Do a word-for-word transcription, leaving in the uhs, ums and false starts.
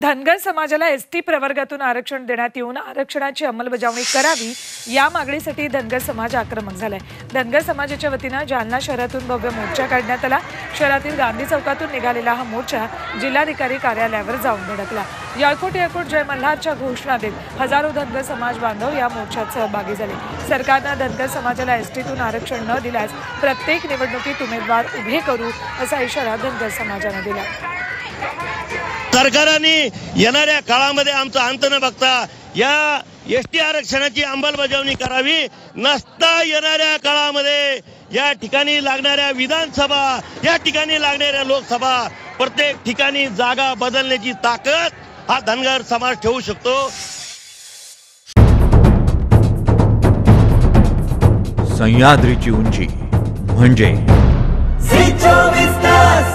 धनगर समाजाला एसटी प्रवर्गातून आरक्षण देण्यात येऊन आरक्षणाची अंमलबजावणी करावी या मागणीसाठी धनगर समाज आक्रमक झालाय। धनगर समाजाच्या वतीने जालना शहरातून भव्य मोर्चा काढण्यात आला। शहरातील गांधी चौकातून निघालेला हा मोर्चा जिल्हाधिकारी कार्यालयावर जाऊन धडकला। यळकोट यळकोट जय मल्हारच्या घोषणा देत हजारो धनगर समाज बांधव या मोर्चात सहभागी झाले। सरकारने धनगर समाजाला एसटीतून आरक्षण न दिल्यास प्रत्येक निवडणुकीत उमेदवार उभे करू असा इशारा धनगर समाजाने दिला। सरकारने येणाऱ्या काळामध्ये आमचा अंत न बघता या एसटी आरक्षणाची अंमलबजावणी करावी। नसता येणाऱ्या काळामध्ये या ठिकाणी लागणाऱ्या विधानसभा, या ठिकाणी लागणाऱ्या लोकसभा, प्रत्येक ठिकाणी जागा बदलण्याची ताकद हा धनगर समाज ठेवू शकतो। सह्याद्रीची उंची म्हणजे झी चोवीस तास।